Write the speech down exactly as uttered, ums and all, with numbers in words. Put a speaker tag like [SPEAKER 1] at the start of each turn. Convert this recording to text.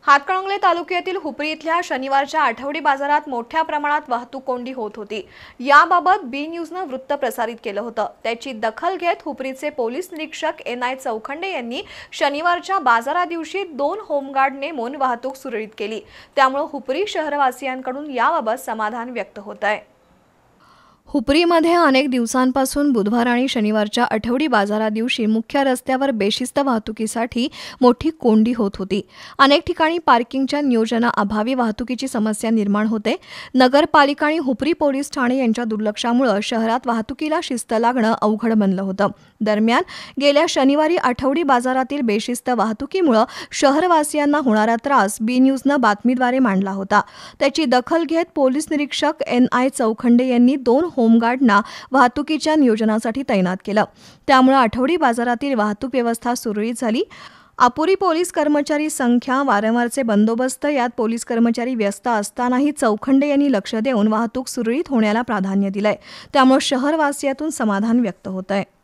[SPEAKER 1] हातकणंगले तालुक्यातील हुपरी इथल्या शनिवारच्या आठवडी बाजारात मोठ्या प्रमाणात वाहतूक कोंडी होत होती। याबाबत बी न्यूजनं वृत्त प्रसारित केलं होतं। त्याची दखल घेत हुपरीचे पोलीस निरीक्षक एन आय चौखंडे यांनी शनिवारच्या बाजारा दिवशी दोन होमगार्ड नेमून वाहतूक सुरळीत केली। त्यामुळे हुपरी शहरवासियांकडून याबाबत समाधान व्यक्त होत आहे। हुपरीमध्ये अनेक दिवसांपासून बुधवार आणि शनिवारच्या आठवडी बाजारा दिवशी मुख्य रस्त्यावर बेशिस्त वाहतुकीसाठी मोठी कोंडी होत होती। अनेक ठिकाणी पार्किंगच्या नियोजनाअभावी वाहतुकीची समस्या निर्माण होते। नगरपालिका आणि हुपरी पोलीस ठाणे यांच्या दुर्लक्षामुळे शहरात वाहतुकीला शिस्त लागणं अवघड बनलं होतं। दरम्यान गेल्या शनिवारी आठवडी बाजारातील बेशिस्त वाहतुकीमुळे शहरवासियांना होणारा त्रास बी न्यूजनं बातमीद्वारे मांडला होता। त्याची दखल घेत पोलीस निरीक्षक एन आय चौखंडे यांनी दोन होमगार्डना वाहतुकीच्या नियोजनासाठी तैनात केलं। त्यामुळे आठवडी बाजारातील वाहतूक व्यवस्था सुरळीत झाली। अपुरी पोलीस कर्मचारी संख्या, वारंवारचे बंदोबस्त यात पोलीस कर्मचारी व्यस्त असतानाही चौखंडे यांनी लक्ष देऊन वाहतूक सुरळीत होण्याला प्राधान्य दिलंय। त्यामुळे शहरवासियातून समाधान व्यक्त होत आहे।